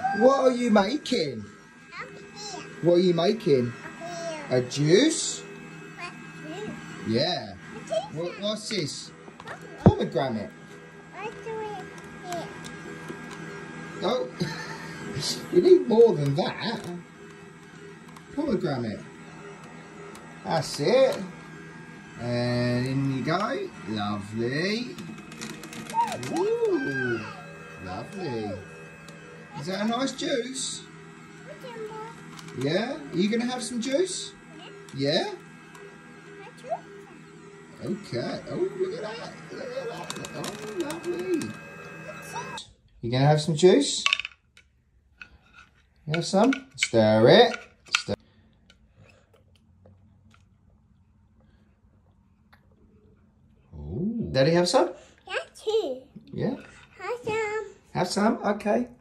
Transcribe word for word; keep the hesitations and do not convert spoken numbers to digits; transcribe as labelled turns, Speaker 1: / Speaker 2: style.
Speaker 1: What are you making? What are you making? A juice? Yeah. What, what's this? Pomegranate. Oh, you need more than that. Pomegranate. That's it. And in you go. Lovely. Ooh, lovely. Is that a nice juice? Yeah? Are you going to have some juice? Yeah? Okay. Oh, look at that. Look at that. Oh, lovely. You going to have some juice? You have some? Stir it. Stir. Ooh. Daddy have some?
Speaker 2: Yeah, too.
Speaker 1: Yeah?
Speaker 2: Have some.
Speaker 1: Have some? Okay.